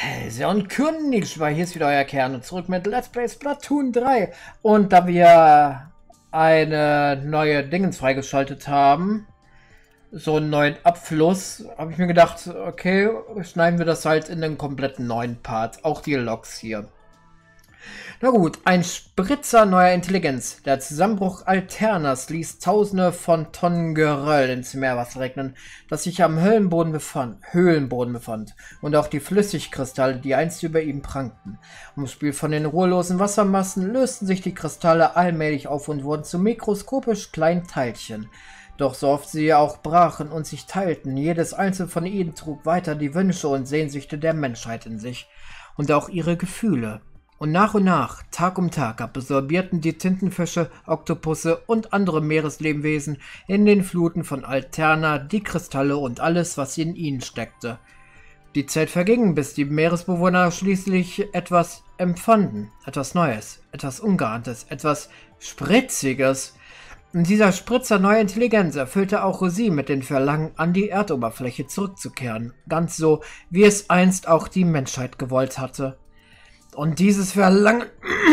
Hälse und Konnichiwa, hier ist wieder euer Kern und zurück mit Let's Play Splatoon 3. Und da wir eine neue Dingens freigeschaltet haben, so einen neuen Abfluss, habe ich mir gedacht, okay, schneiden wir das halt in den kompletten neuen Part, auch die Logs hier. Na gut, ein Spritzer neuer Intelligenz. Der Zusammenbruch Alternas ließ Tausende von Tonnen Geröll ins Meerwasser regnen, das sich am Höhlenboden befand, und auch die Flüssigkristalle, die einst über ihm prangten. Umspült von den ruhelosen Wassermassen lösten sich die Kristalle allmählich auf und wurden zu mikroskopisch kleinen Teilchen. Doch so oft sie auch brachen und sich teilten, jedes einzelne von ihnen trug weiter die Wünsche und Sehnsüchte der Menschheit in sich und auch ihre Gefühle. Und nach, Tag um Tag, absorbierten die Tintenfische, Oktopusse und andere Meereslebewesen in den Fluten von Alterna die Kristalle und alles, was in ihnen steckte. Die Zeit verging, bis die Meeresbewohner schließlich etwas empfanden, etwas Neues, etwas Ungeahntes, etwas Spritziges. Und dieser Spritzer neue Intelligenz erfüllte auch Rosie mit dem Verlangen, an die Erdoberfläche zurückzukehren, ganz so, wie es einst auch die Menschheit gewollt hatte. Und dieses Verlangen,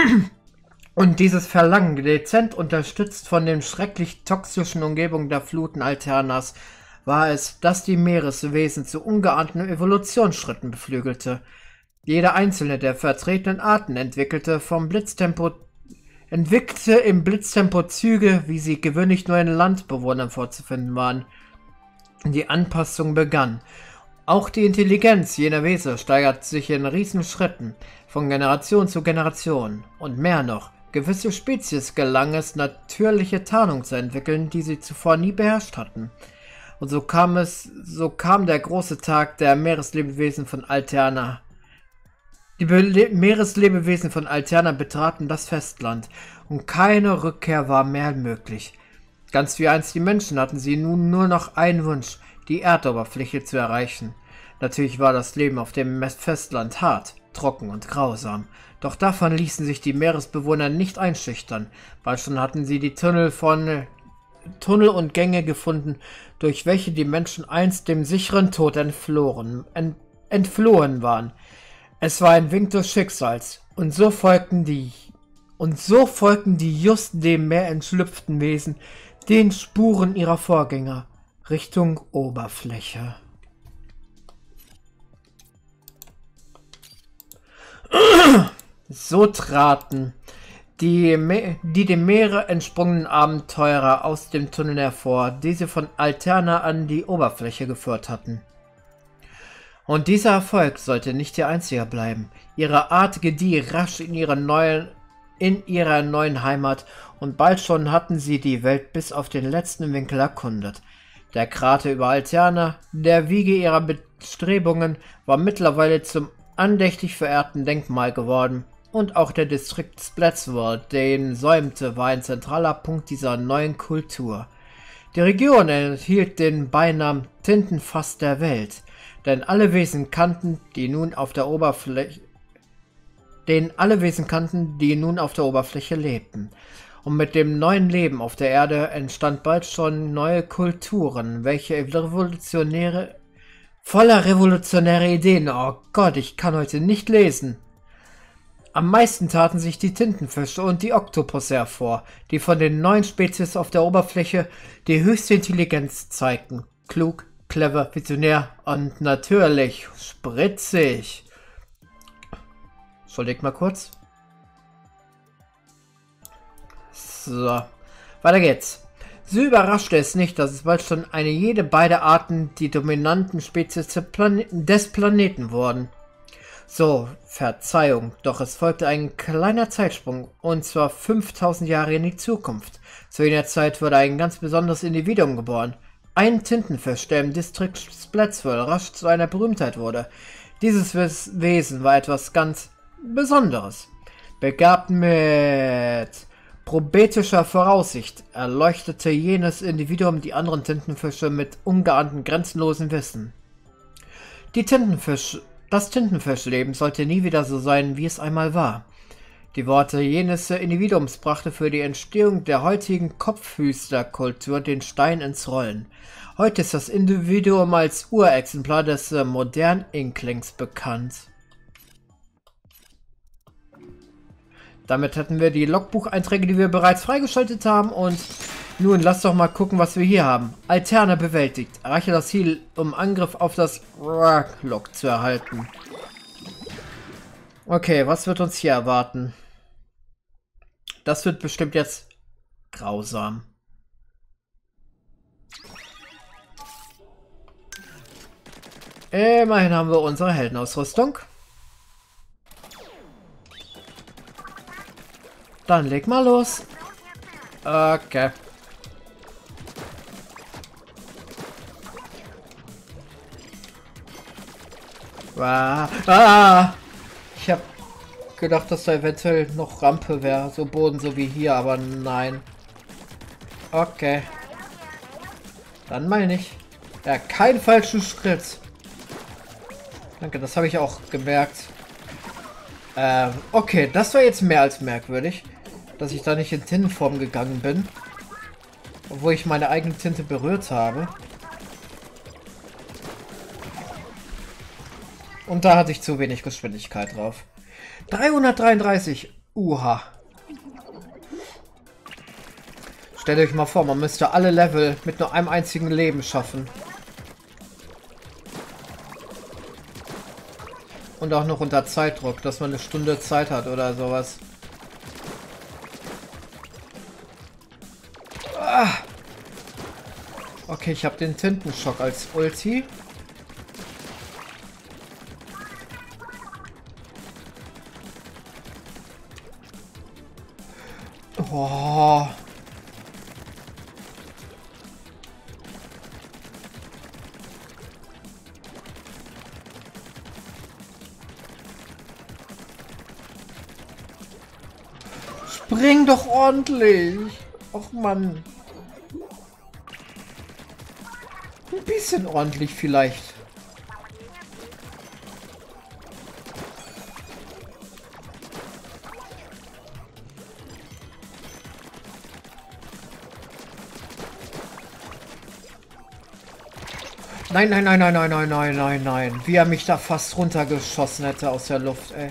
dezent unterstützt von den schrecklich toxischen Umgebungen der Fluten Alternas, war es, das die Meereswesen zu ungeahnten Evolutionsschritten beflügelte. Jeder einzelne der vertretenen Arten entwickelte im Blitztempo Züge, wie sie gewöhnlich nur in Landbewohnern vorzufinden waren. Die Anpassung begann. Auch die Intelligenz jener Wesen steigert sich in Riesenschritten, von Generation zu Generation. Und mehr noch, gewisse Spezies gelang es, natürliche Tarnung zu entwickeln, die sie zuvor nie beherrscht hatten. Und so kam der große Tag der Meereslebewesen von Alterna. Die Meereslebewesen von Alterna betraten das Festland, und keine Rückkehr war mehr möglich. Ganz wie einst die Menschen hatten sie nun nur noch einen Wunsch, die Erdoberfläche zu erreichen. Natürlich war das Leben auf dem Festland hart, trocken und grausam, doch davon ließen sich die Meeresbewohner nicht einschüchtern, weil schon hatten sie die Tunnel und Gänge gefunden, durch welche die Menschen einst dem sicheren Tod entflohen waren. Es war ein Wink des Schicksals, und so folgten die just dem Meer entschlüpften Wesen den Spuren ihrer Vorgänger Richtung Oberfläche. So traten die dem Meere entsprungenen Abenteurer aus dem Tunnel hervor, die sie von Alterna an die Oberfläche geführt hatten. Und dieser Erfolg sollte nicht ihr einziger bleiben. Ihre Art gedieh rasch in ihrer neuen Heimat, und bald schon hatten sie die Welt bis auf den letzten Winkel erkundet. Der Krater über Alterna, der Wiege ihrer Bestrebungen, war mittlerweile zum andächtig verehrten Denkmal geworden, und auch der Distrikt Splatsworld, der ihn säumte, war ein zentraler Punkt dieser neuen Kultur. Die Region erhielt den Beinamen Tintenfass der Welt, denn alle Wesen kannten, die nun auf der Oberfläche lebten. Und mit dem neuen Leben auf der Erde entstand bald schon neue Kulturen, welche voller revolutionäre Ideen. Oh Gott, ich kann heute nicht lesen. Am meisten taten sich die Tintenfische und die Oktopusse hervor, die von den neuen Spezies auf der Oberfläche die höchste Intelligenz zeigten. Klug, clever, visionär und natürlich spritzig. Entschuldigt mal kurz. So, weiter geht's. So überraschte es nicht, dass es bald schon beide Arten die dominanten Spezies des Planeten wurden. So, Verzeihung, doch es folgte ein kleiner Zeitsprung, und zwar 5000 Jahre in die Zukunft. Zu jener Zeit wurde ein ganz besonderes Individuum geboren. Ein Tintenfisch, der im Distrikt Splatsworld rasch zu einer Berühmtheit wurde. Dieses Wesen war etwas ganz Besonderes. Begabt mit probetischer Voraussicht erleuchtete jenes Individuum die anderen Tintenfische mit ungeahntem grenzenlosen Wissen. Das Tintenfischleben sollte nie wieder so sein, wie es einmal war. Die Worte jenes Individuums brachte für die Entstehung der heutigen Kopfhüsterkultur den Stein ins Rollen. Heute ist das Individuum als Urexemplar des modernen Inklings bekannt. Damit hätten wir die Logbucheinträge, die wir bereits freigeschaltet haben. Und nun lass doch mal gucken, was wir hier haben. Alterne bewältigt. Erreiche das Ziel, um Angriff auf das Log zu erhalten. Okay, was wird uns hier erwarten? Das wird bestimmt jetzt grausam. Immerhin haben wir unsere Heldenausrüstung. Dann leg mal los. Okay. Ich habe gedacht, dass da eventuell noch Rampe wäre, so Boden, so wie hier, aber nein. Okay. Dann mal nicht. Ja, keinen falschen Schritt. Danke, das habe ich auch gemerkt. Okay, das war jetzt mehr als merkwürdig, dass ich da nicht in Tintenform gegangen bin. Obwohl ich meine eigene Tinte berührt habe. Und da hatte ich zu wenig Geschwindigkeit drauf. 333. Uha. Stellt euch mal vor, man müsste alle Level mit nur einem einzigen Leben schaffen. Und auch noch unter Zeitdruck, dass man eine Stunde Zeit hat oder sowas. Okay, ich habe den Tintenschock als Ulti. Oh. Spring doch ordentlich. Och Mann. Ein bisschen ordentlich vielleicht. Nein, nein, nein, nein, nein, nein, nein, nein, nein. Wie er mich da fast runtergeschossen hätte aus der Luft, ey.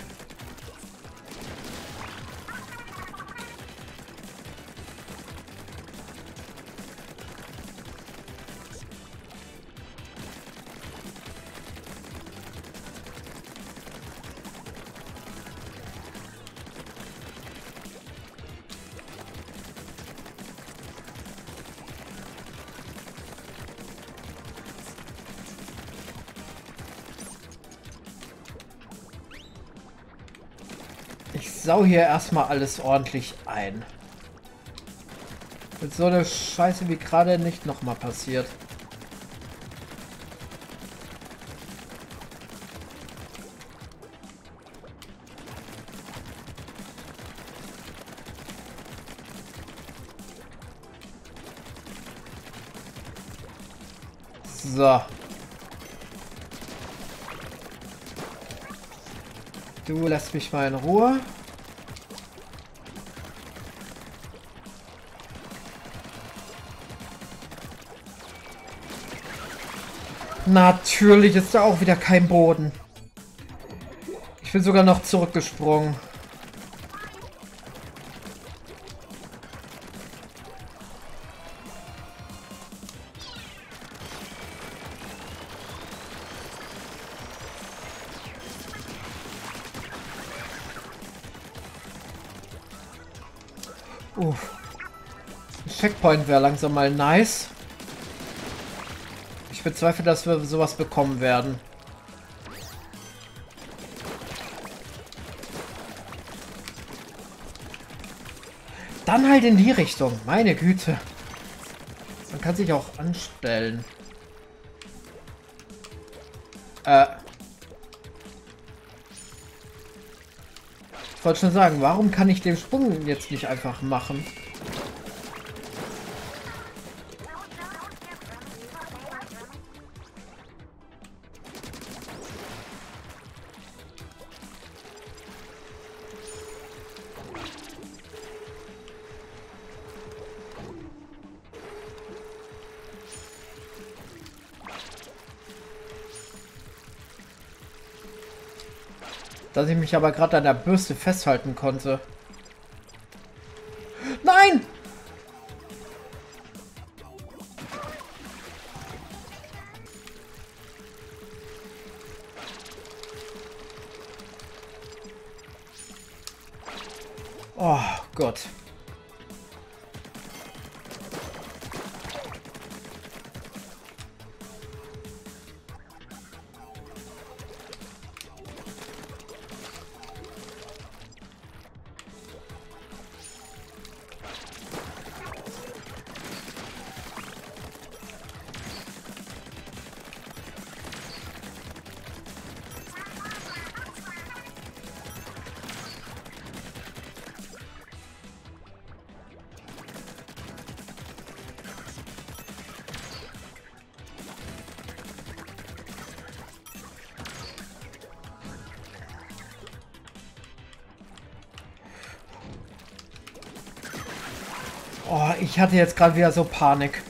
Ich sau hier erstmal alles ordentlich ein. Mit so eine Scheiße wie gerade nicht nochmal passiert. So. Du lässt mich mal in Ruhe. Natürlich ist da auch wieder kein Boden. Ich bin sogar noch zurückgesprungen. Ein Checkpoint wäre langsam mal nice. Ich bezweifle, dass wir sowas bekommen werden. Dann halt in die Richtung. Meine Güte. Man kann sich auch anstellen. Ich wollte schon sagen, warum kann ich den Sprung jetzt nicht einfach machen? Dass ich mich aber gerade an der Bürste festhalten konnte. Oh Gott. Oh, ich hatte jetzt gerade wieder so Panik.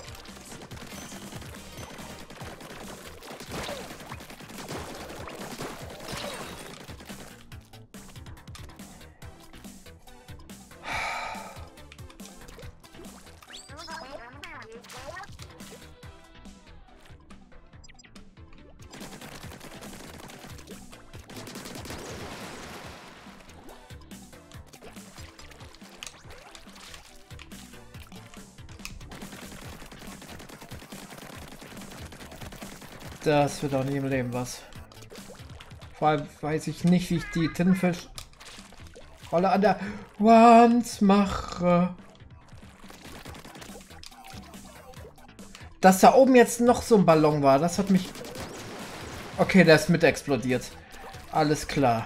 Das wird auch nie im Leben was. Vor allem weiß ich nicht, wie ich die Tintenfischrolle an der Wand mache. Dass da oben jetzt noch so ein Ballon war, das hat mich... Okay, der ist mit explodiert. Alles klar.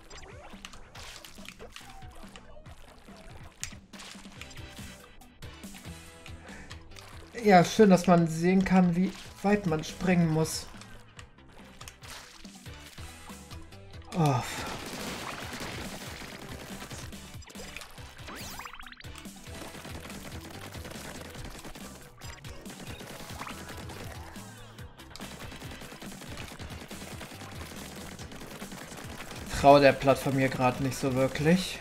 Ja, schön, dass man sehen kann, wie weit man springen muss. Oh. Traue der Plattform hier gerade nicht so wirklich.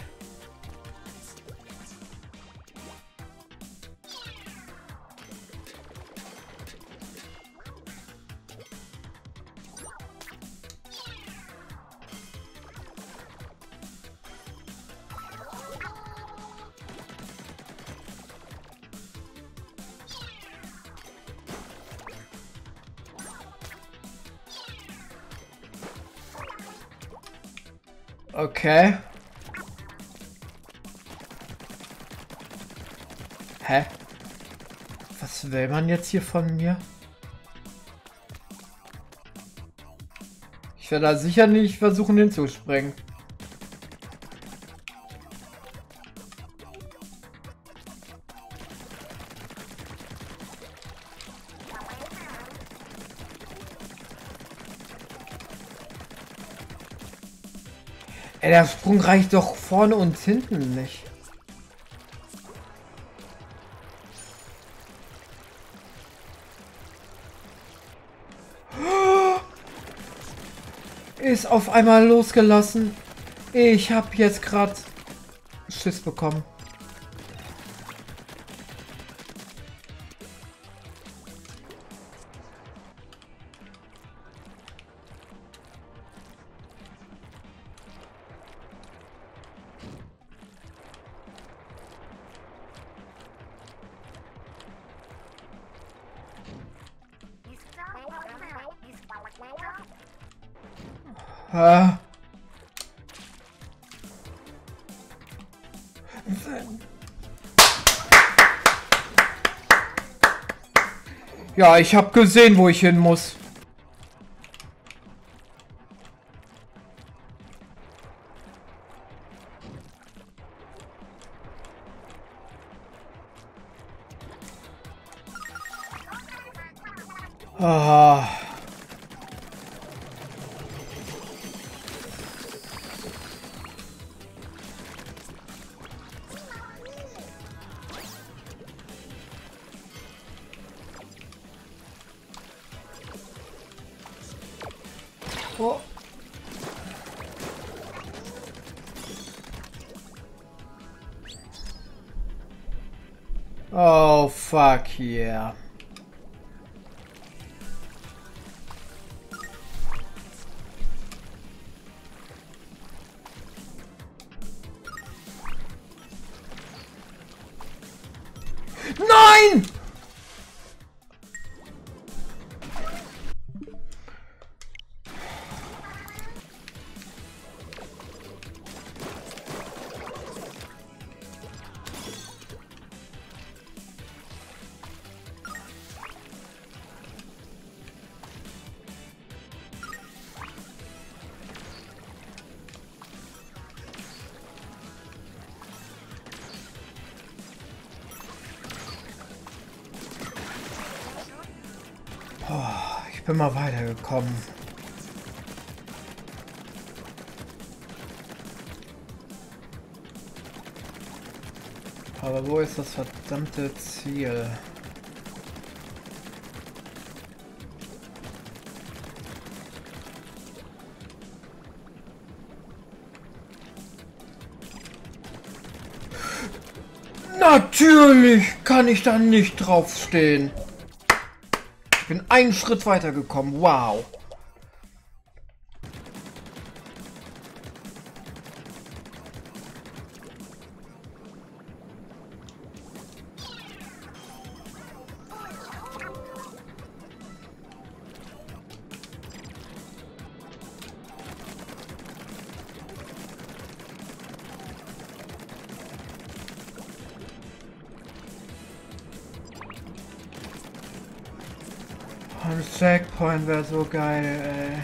Okay. Hä? Was will man jetzt hier von mir? Ich werde da sicher nicht versuchen hinzuspringen. Ey, der Sprung reicht doch vorne und hinten nicht. Ist auf einmal losgelassen. Ich habe jetzt gerade Schiss bekommen. Ja, ich habe gesehen, wo ich hin muss. Ah. Oh. Oh, fuck yeah. Nein! Ich bin mal weitergekommen. Aber wo ist das verdammte Ziel? Natürlich kann ich da nicht draufstehen. Ich bin einen Schritt weitergekommen. Wow. Ein Checkpoint wäre so geil, ey.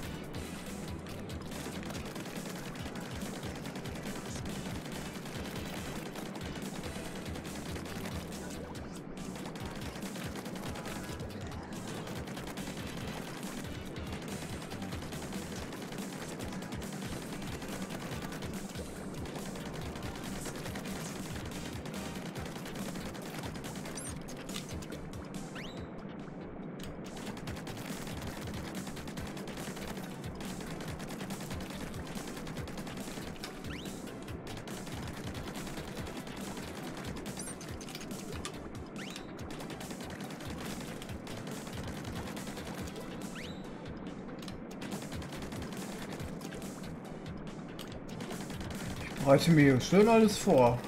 Bereite mir schön alles vor.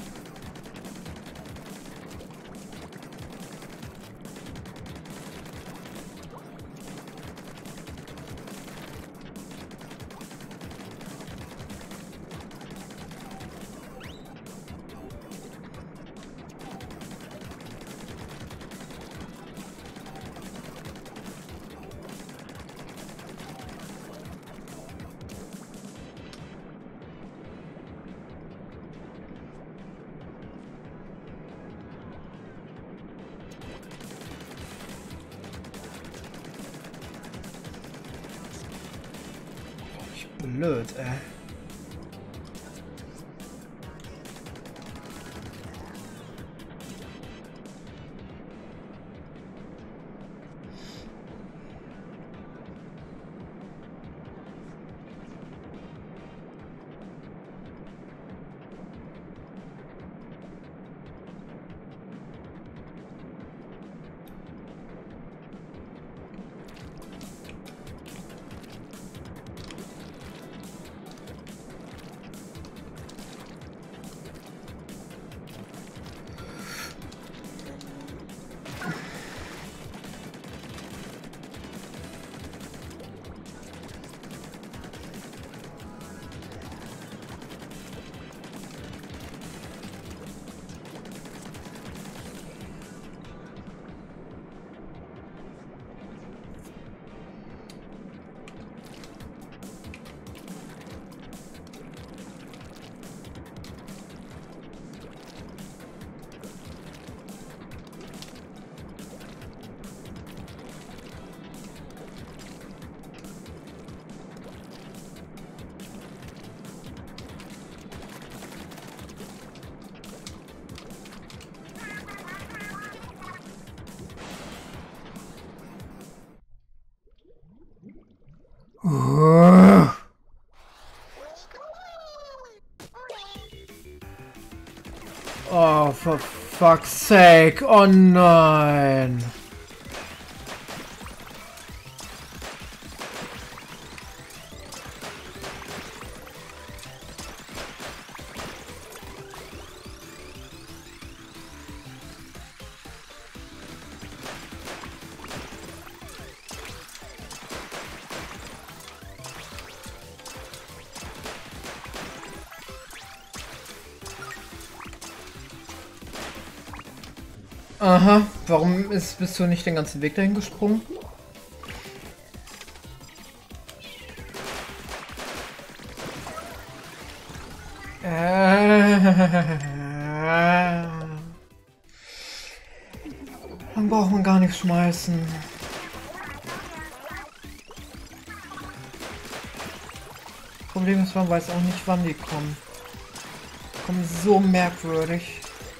Blöd, ey. Oh, for fuck's sake. Oh nein. Aha, warum bist du nicht den ganzen Weg dahin gesprungen? Dann braucht man gar nicht schmeißen. Problem ist, man weiß auch nicht, wann die kommen. Kommen so merkwürdig.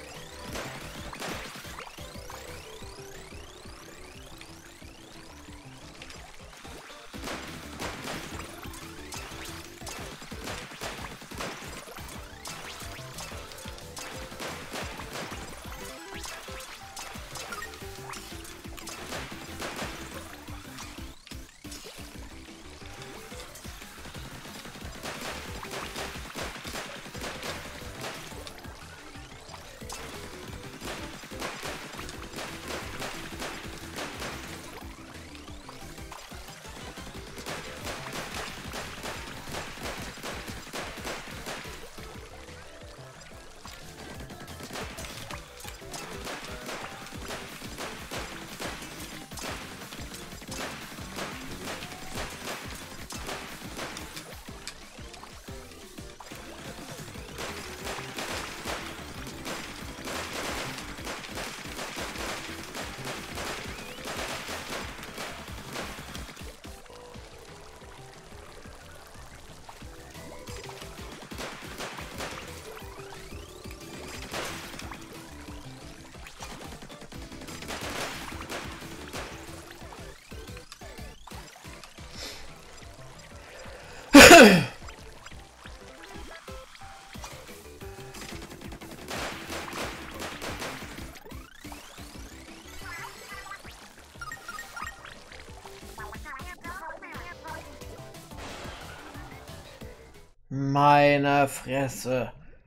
Meine Fresse.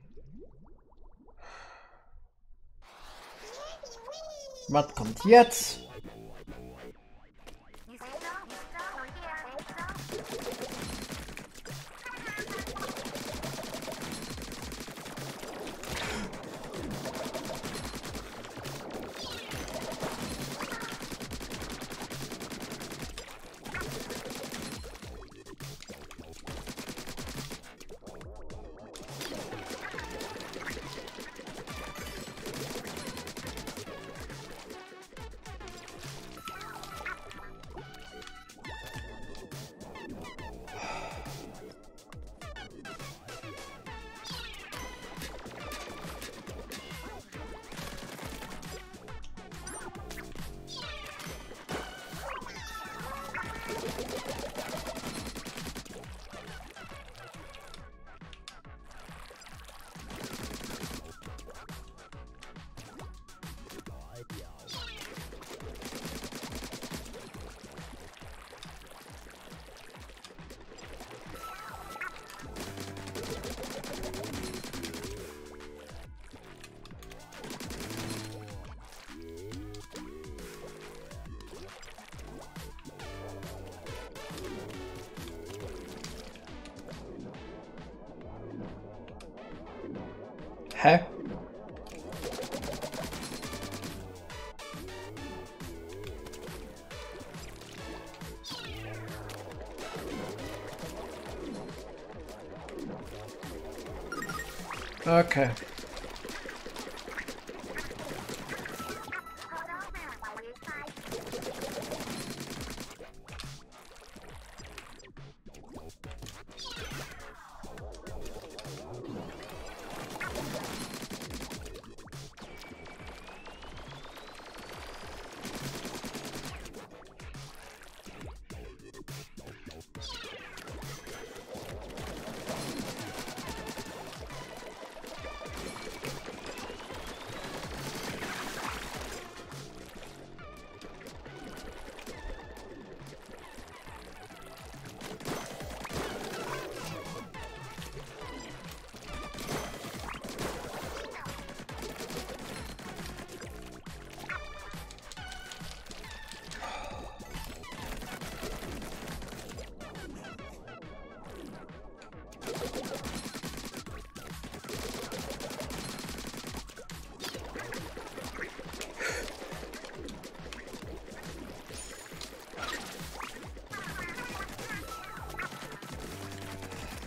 Was kommt jetzt? Hä? Okay.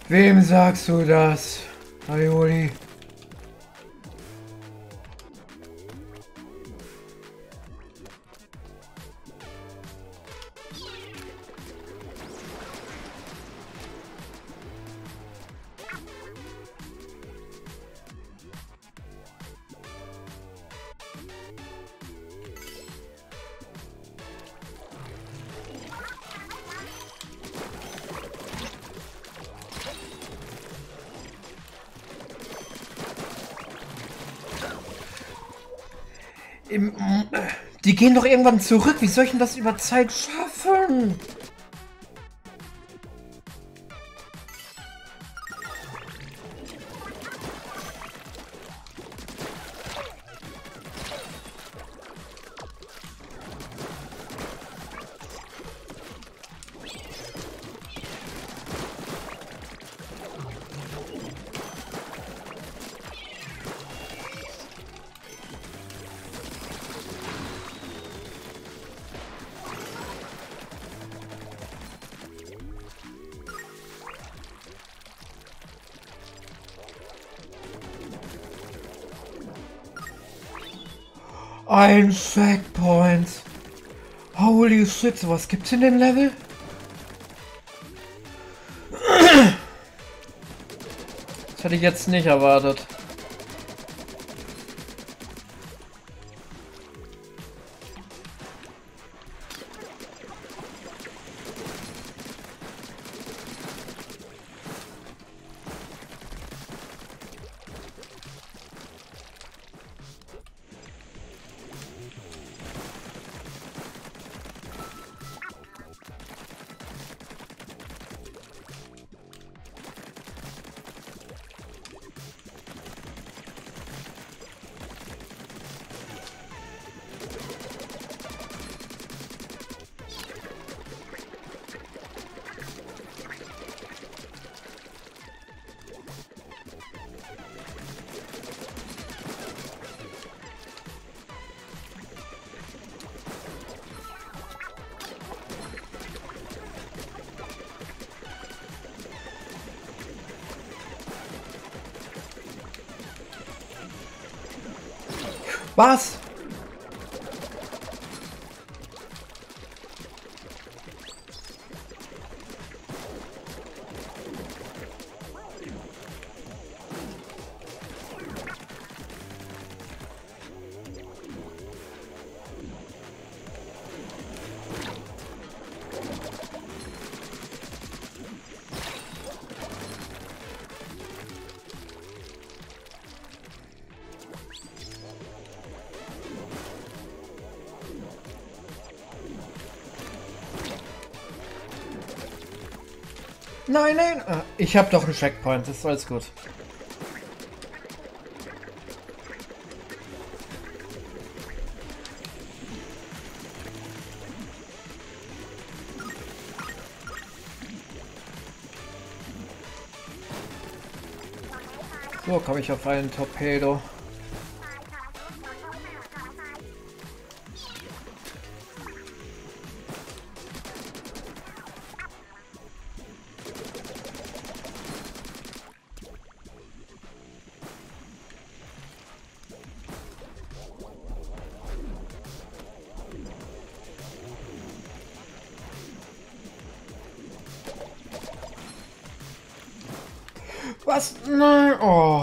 Wem sagst du das, Aioli? Die gehen doch irgendwann zurück. Wie soll ich denn das über Zeit schaffen? Ein Checkpoint. Holy shit, was gibt's in dem Level? Das hätte ich jetzt nicht erwartet. Was? Nein, nein. Ich habe doch einen Checkpoint. Das ist alles gut. So komme ich auf einen Torpedo. Was? Nein. Oh.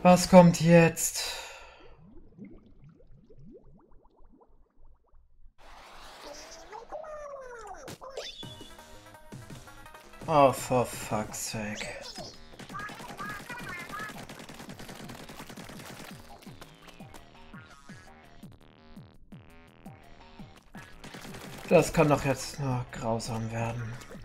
Was kommt jetzt? Oh, for fuck's sake. Das kann doch jetzt nur grausam werden.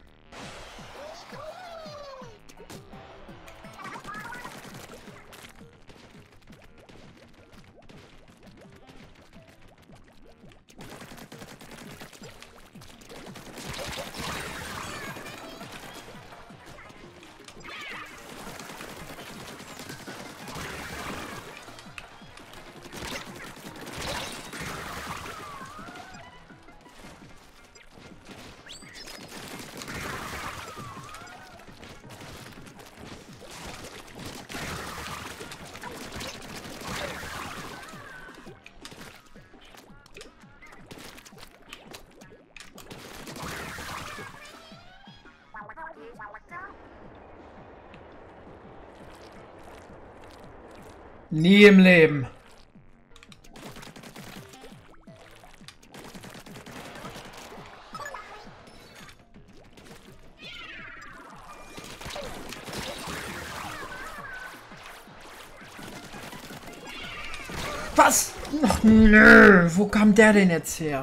Nie im Leben. Was? Ach, nö. Wo kam der denn jetzt her?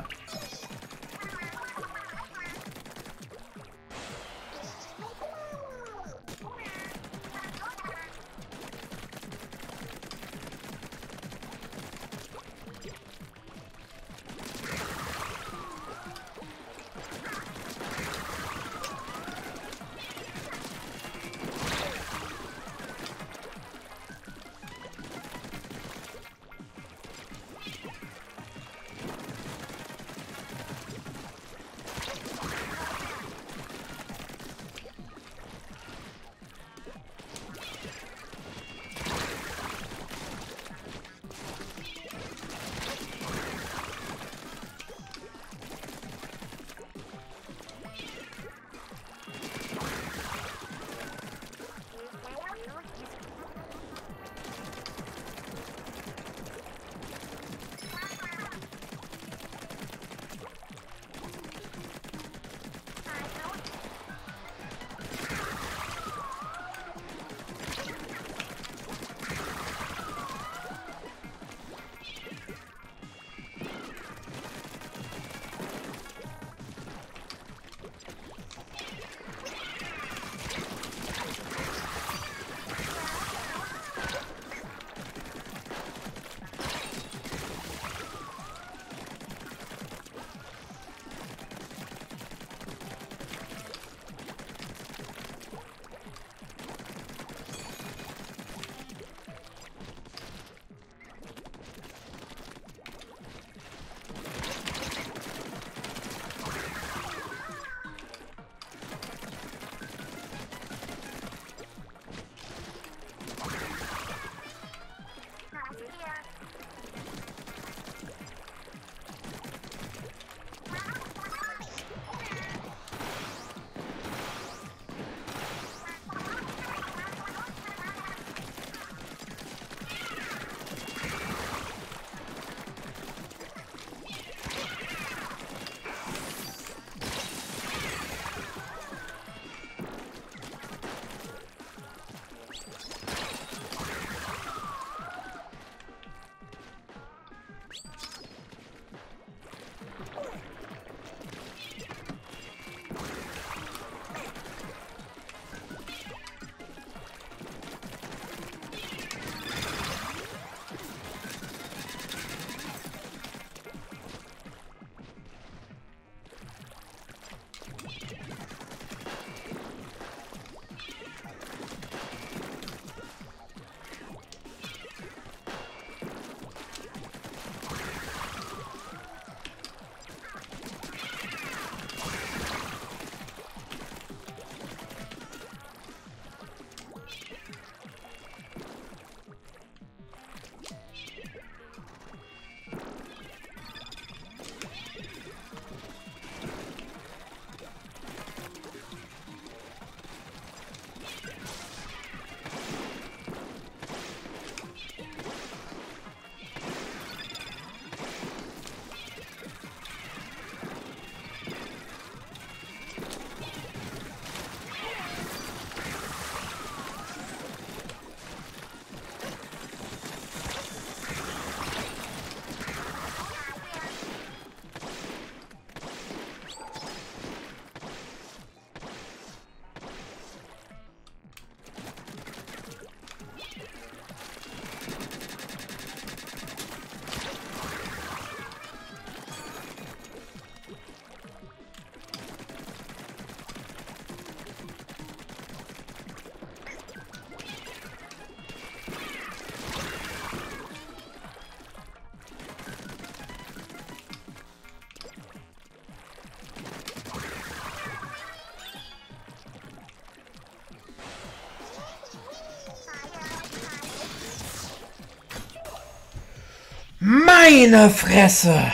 Meine Fresse!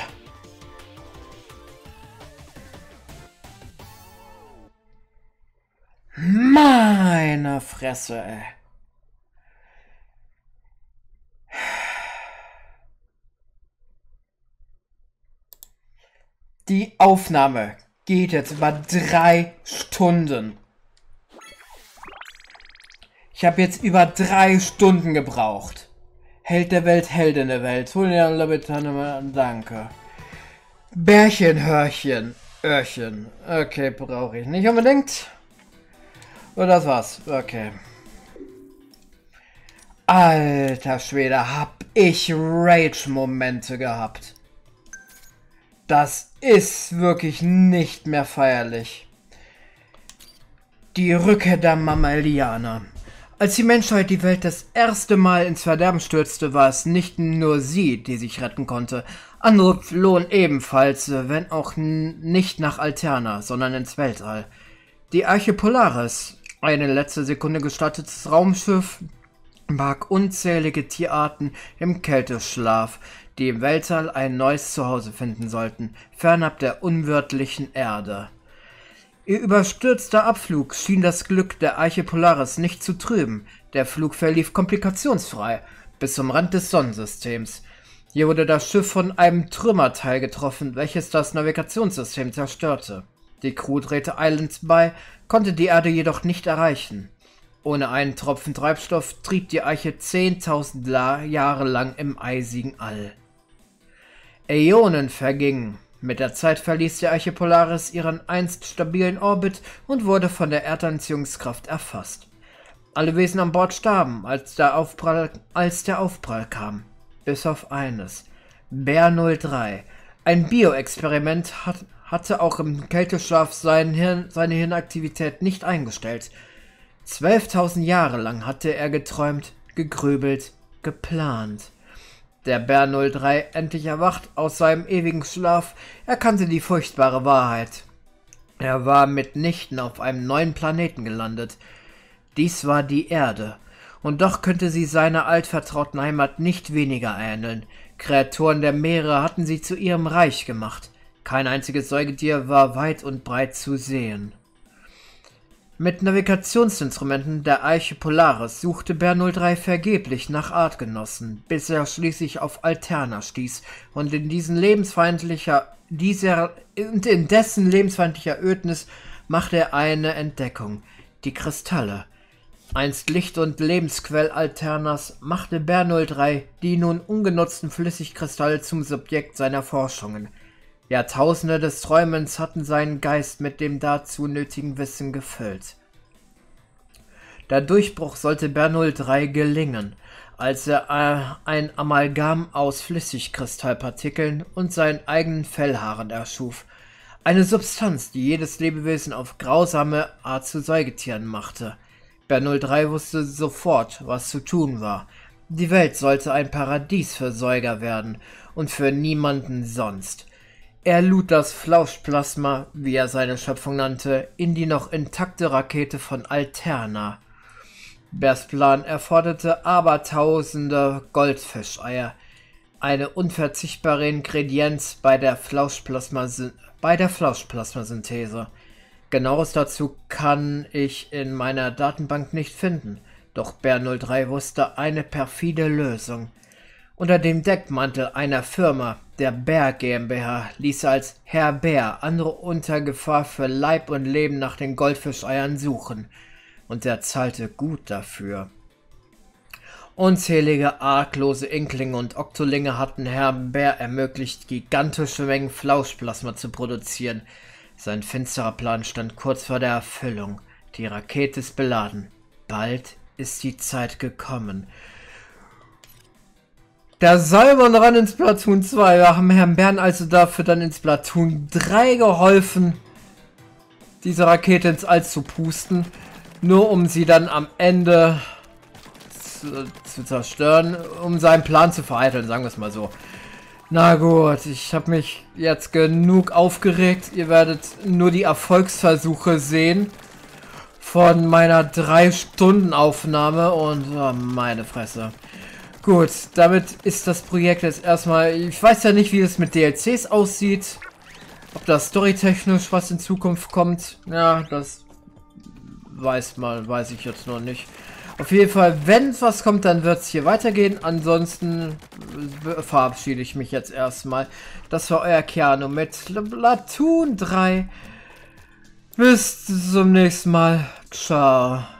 Meine Fresse, ey. Die Aufnahme geht jetzt über 3 Stunden. Ich habe jetzt über 3 Stunden gebraucht. Held der Welt, Heldin der Welt. Danke. Bärchenhörchen. Öhrchen. Okay, brauche ich nicht unbedingt. Und das war's. Okay. Alter Schwede, hab ich Rage-Momente gehabt. Das ist wirklich nicht mehr feierlich. Die Rückkehr der Mammalianer. Als die Menschheit die Welt das erste Mal ins Verderben stürzte, war es nicht nur sie, die sich retten konnte. Andere flohen ebenfalls, wenn auch nicht nach Alterna, sondern ins Weltall. Die Arche Polaris, ein in letzter Sekunde gestartetes Raumschiff, barg unzählige Tierarten im Kälteschlaf, die im Weltall ein neues Zuhause finden sollten, fernab der unwirtlichen Erde. Ihr überstürzter Abflug schien das Glück der Arche Polaris nicht zu trüben. Der Flug verlief komplikationsfrei, bis zum Rand des Sonnensystems. Hier wurde das Schiff von einem Trümmerteil getroffen, welches das Navigationssystem zerstörte. Die Crew drehte Islands bei, konnte die Erde jedoch nicht erreichen. Ohne einen Tropfen Treibstoff trieb die Arche 10.000 Jahre lang im eisigen All. Äonen vergingen. Mit der Zeit verließ die Arche Polaris ihren einst stabilen Orbit und wurde von der Erdanziehungskraft erfasst. Alle Wesen an Bord starben, als der Aufprall kam. Bis auf eines. Bär 03. Ein Bioexperiment hatte auch im Kälteschlaf seine Hirnaktivität nicht eingestellt. 12.000 Jahre lang hatte er geträumt, gegrübelt, geplant. Der Bär 03, endlich erwacht aus seinem ewigen Schlaf, erkannte die furchtbare Wahrheit. Er war mitnichten auf einem neuen Planeten gelandet. Dies war die Erde. Und doch könnte sie seiner altvertrauten Heimat nicht weniger ähneln. Kreaturen der Meere hatten sie zu ihrem Reich gemacht. Kein einziges Säugetier war weit und breit zu sehen. Mit Navigationsinstrumenten der Arche Polaris suchte Bär 03 vergeblich nach Artgenossen, bis er schließlich auf Alterna stieß und in dessen lebensfeindlicher Ödnis machte er eine Entdeckung: die Kristalle. Einst Licht- und Lebensquell Alternas machte Bär 03 die nun ungenutzten Flüssigkristalle zum Subjekt seiner Forschungen. Jahrtausende des Träumens hatten seinen Geist mit dem dazu nötigen Wissen gefüllt. Der Durchbruch sollte Bär 03 gelingen, als er ein Amalgam aus Flüssigkristallpartikeln und seinen eigenen Fellhaaren erschuf. Eine Substanz, die jedes Lebewesen auf grausame Art zu Säugetieren machte. Bär 03 wusste sofort, was zu tun war. Die Welt sollte ein Paradies für Säuger werden und für niemanden sonst. Er lud das Flauschplasma, wie er seine Schöpfung nannte, in die noch intakte Rakete von Alterna. Bärs Plan erforderte abertausende Goldfischeier, eine unverzichtbare Ingredienz bei der Flauschplasmasynthese. Genaueres dazu kann ich in meiner Datenbank nicht finden, doch Bär 03 wusste eine perfide Lösung. Unter dem Deckmantel einer Firma, der Bär GmbH, ließ er als Herr Bär andere unter Gefahr für Leib und Leben nach den Goldfischeiern suchen, und er zahlte gut dafür. Unzählige arglose Inklinge und Oktolinge hatten Herrn Bär ermöglicht, gigantische Mengen Flauschplasma zu produzieren. Sein finsterer Plan stand kurz vor der Erfüllung. Die Rakete ist beladen. Bald ist die Zeit gekommen. Der Salmon ran ins Splatoon 2. Wir haben Herrn Bären also dafür dann ins Splatoon 3 geholfen, diese Rakete ins All zu pusten, nur um sie dann am Ende zu zerstören, um seinen Plan zu vereiteln, sagen wir es mal so. Na gut, ich habe mich jetzt genug aufgeregt. Ihr werdet nur die Erfolgsversuche sehen von meiner 3-Stunden-Aufnahme und oh, meine Fresse. Gut, damit ist das Projekt jetzt erstmal... Ich weiß ja nicht, wie es mit DLCs aussieht. Ob das storytechnisch was in Zukunft kommt. Ja, das weiß ich jetzt noch nicht. Auf jeden Fall, wenn es was kommt, dann wird es hier weitergehen. Ansonsten verabschiede ich mich jetzt erstmal. Das war euer Keanu mit Splatoon 3. Bis zum nächsten Mal. Ciao.